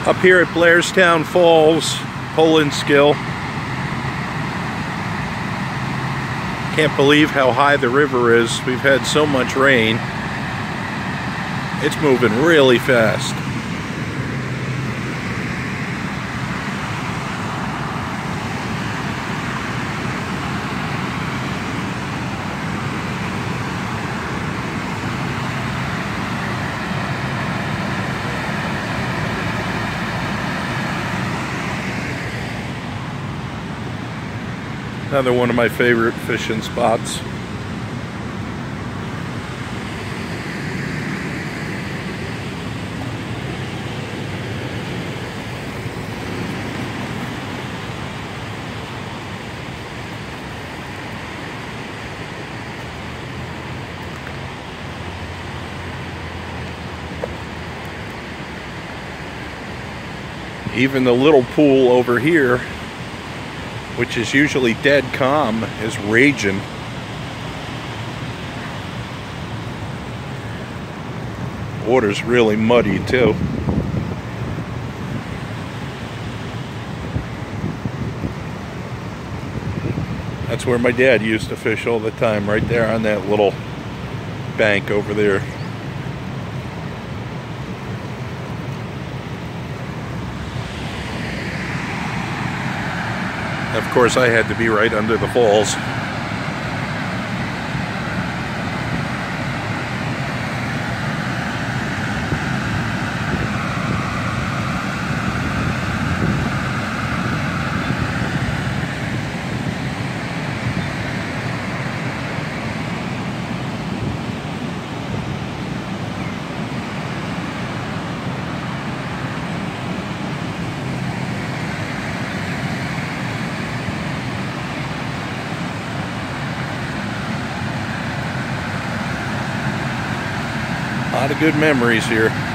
Up here at Blairstown Falls, Paulinskill. Can't believe how high the river is. We've had so much rain. It's moving really fast. Another one of my favorite fishing spots. Even the little pool over here, which is usually dead calm, is raging. Water's really muddy too. That's where my dad used to fish all the time, right there on that little bank over there. Of course, I had to be right under the falls. A lot of good memories here.